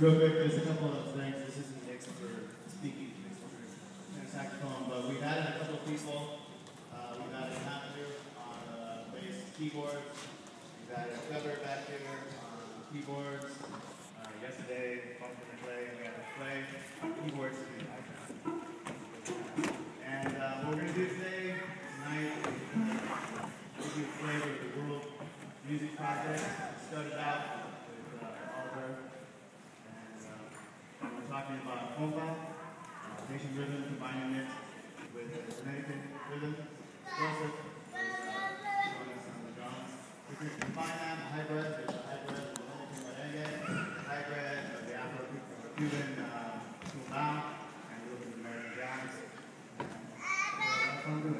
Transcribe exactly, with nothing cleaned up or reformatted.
real quick, there's a couple of things. This isn't mixed for speaking, mixed for tenor saxophone, but we've added a couple of people. Uh, we've added Matthew on uh, bass keyboards. We've added Trevor back here on keyboards. Uh, yesterday, Bumped in the Clay, we had a Clay keyboards. And uh, what we're going to do today, tonight, is give you a flavor of the World Music Project. It started out with uh, Oliver. And we're talking about compa, uh, Haitian rhythm, combining it with a Dominican rhythm. Joseph is uh, showing us on the drums. We can combine that, a hybrid, there's a hybrid of the Dominican merengue, a hybrid of the Afro-Cuban uh, tumbao, and a little bit of American jazz. And, uh, so that's what I'm doing.